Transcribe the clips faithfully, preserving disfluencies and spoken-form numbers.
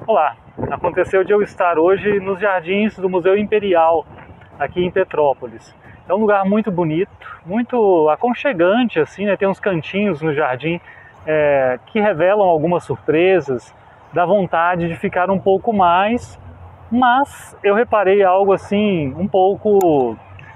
Olá, aconteceu de eu estar hoje nos jardins do Museu Imperial, aqui em Petrópolis. É um lugar muito bonito, muito aconchegante, assim, né? Tem uns cantinhos no jardim é, que revelam algumas surpresas, dá vontade de ficar um pouco mais, mas eu reparei algo assim, um pouco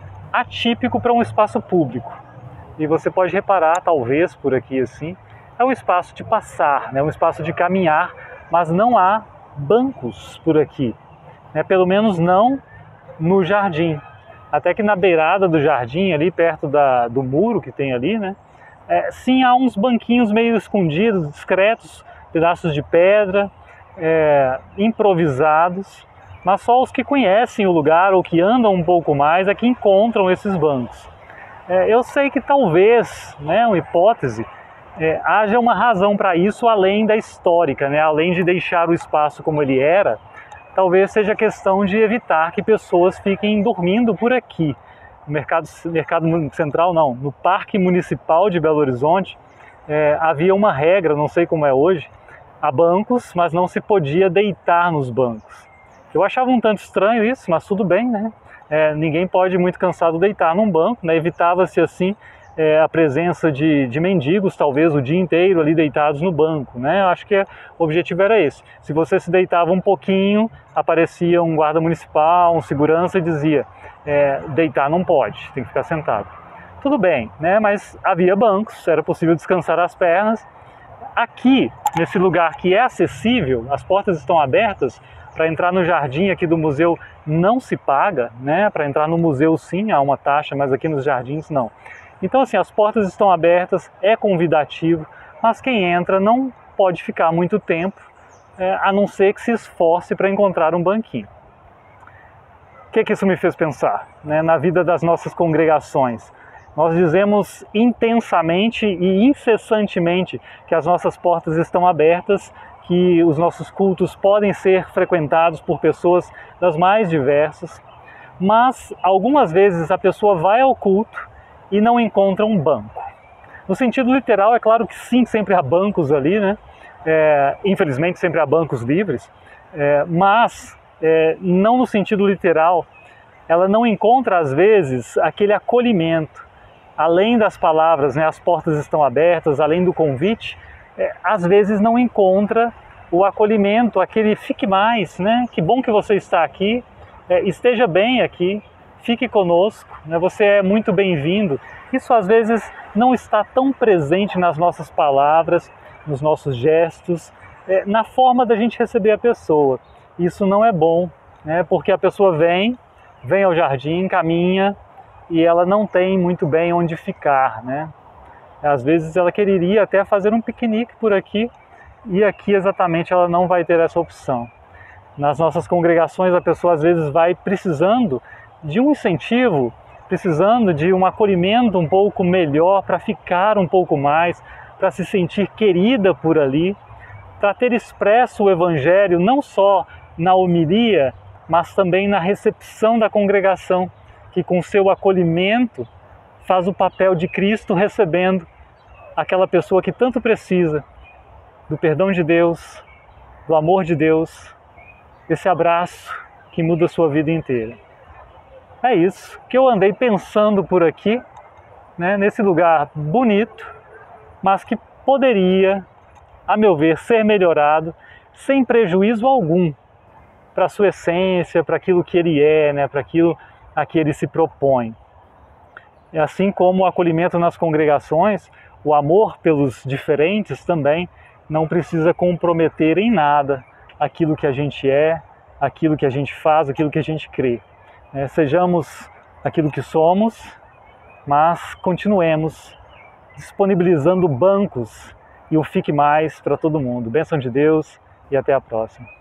atípico para um espaço público. E você pode reparar, talvez, por aqui assim, é um espaço de passar, né? Um espaço de caminhar, mas não há bancos por aqui, né? Pelo menos não no jardim. Até que na beirada do jardim, ali perto da, do muro que tem ali, né? É, sim, há uns banquinhos meio escondidos, discretos, pedaços de pedra, é, improvisados, mas só os que conhecem o lugar ou que andam um pouco mais é que encontram esses bancos. É, eu sei que talvez, né, uma hipótese, é, haja uma razão para isso além da histórica, né, além de deixar o espaço como ele era, talvez seja questão de evitar que pessoas fiquem dormindo por aqui. No mercado, mercado central não, no Parque Municipal de Belo Horizonte é, havia uma regra, não sei como é hoje, há bancos, mas não se podia deitar nos bancos. Eu achava um tanto estranho isso, mas tudo bem, né? É, ninguém pode muito cansado deitar num banco, né? Evitava-se assim é, a presença de, de mendigos, talvez o dia inteiro ali deitados no banco, né? Eu acho que é, o objetivo era esse. Se você se deitava um pouquinho, aparecia um guarda municipal, um segurança e dizia é, deitar não pode, tem que ficar sentado. Tudo bem, né? Mas havia bancos, era possível descansar as pernas. Aqui, nesse lugar que é acessível, as portas estão abertas. Para entrar no jardim aqui do museu não se paga, né? Para entrar no museu sim, há uma taxa, mas aqui nos jardins não. Então assim, as portas estão abertas, é convidativo, mas quem entra não pode ficar muito tempo, é, a não ser que se esforce para encontrar um banquinho. O que que isso me fez pensar, né? Na vida das nossas congregações? Nós dizemos intensamente e incessantemente que as nossas portas estão abertas, que os nossos cultos podem ser frequentados por pessoas das mais diversas, mas algumas vezes a pessoa vai ao culto e não encontra um banco. No sentido literal, é claro que sim, sempre há bancos ali, né? É, infelizmente sempre há bancos livres, é, mas é, não no sentido literal, ela não encontra às vezes aquele acolhimento, além das palavras, né? As portas estão abertas, além do convite, é, às vezes não encontra o acolhimento, aquele fique mais, né? Que bom que você está aqui, é, esteja bem aqui, fique conosco, né? Você é muito bem-vindo. Isso às vezes não está tão presente nas nossas palavras, nos nossos gestos, é, na forma da gente receber a pessoa. Isso não é bom, né? Porque a pessoa vem, vem ao jardim, caminha e ela não tem muito bem onde ficar, né? Às vezes ela quereria até fazer um piquenique por aqui e aqui exatamente ela não vai ter essa opção. Nas nossas congregações a pessoa às vezes vai precisando de um incentivo, precisando de um acolhimento um pouco melhor para ficar um pouco mais, para se sentir querida por ali, para ter expresso o Evangelho não só na homilia, mas também na recepção da congregação, que com seu acolhimento faz o papel de Cristo recebendo aquela pessoa que tanto precisa do perdão de Deus, do amor de Deus, esse abraço que muda a sua vida inteira. É isso que eu andei pensando por aqui, né, nesse lugar bonito, mas que poderia, a meu ver, ser melhorado sem prejuízo algum para a sua essência, para aquilo que ele é, né, para aquilo a que ele se propõe. E assim como o acolhimento nas congregações, o amor pelos diferentes também não precisa comprometer em nada aquilo que a gente é, aquilo que a gente faz, aquilo que a gente crê. É, sejamos aquilo que somos, mas continuemos disponibilizando bancos e o Fique Mais para todo mundo. Bênção de Deus e até a próxima.